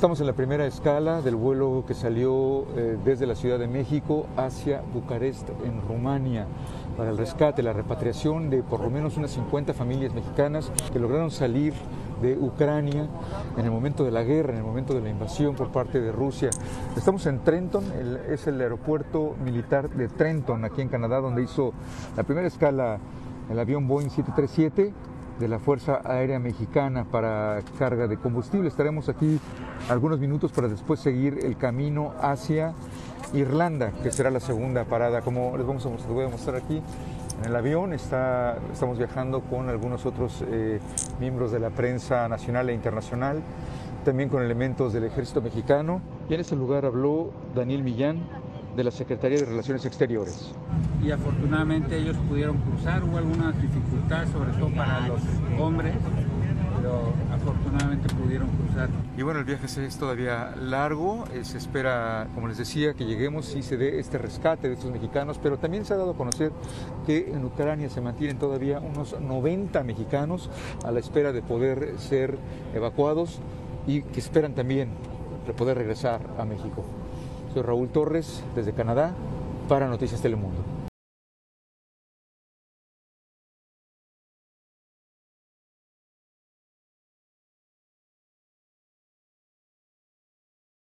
Estamos en la primera escala del vuelo que salió desde la Ciudad de México hacia Bucarest, en Rumania, para el rescate, la repatriación de por lo menos unas 50 familias mexicanas que lograron salir de Ucrania en el momento de la guerra, en el momento de la invasión por parte de Rusia. Estamos en Trenton, es el aeropuerto militar de Trenton, aquí en Canadá, donde hizo la primera escala el avión Boeing 737 de la Fuerza Aérea Mexicana para carga de combustible. Estaremos aquí algunos minutos para después seguir el camino hacia Irlanda, que será la segunda parada. Como les voy a mostrar aquí, en el avión estamos viajando con algunos otros miembros de la prensa nacional e internacional, también con elementos del Ejército Mexicano. Y en ese lugar habló Daniel Millán, de la Secretaría de Relaciones Exteriores. Y afortunadamente ellos pudieron cruzar, hubo alguna dificultad, sobre todo para los hombres, pero afortunadamente pudieron cruzar. Y bueno, el viaje es todavía largo, se espera, como les decía, que lleguemos y se dé este rescate de estos mexicanos, pero también se ha dado a conocer que en Ucrania se mantienen todavía unos 90 mexicanos a la espera de poder ser evacuados y que esperan también de poder regresar a México. Soy Raúl Torres, desde Canadá, para Noticias Telemundo.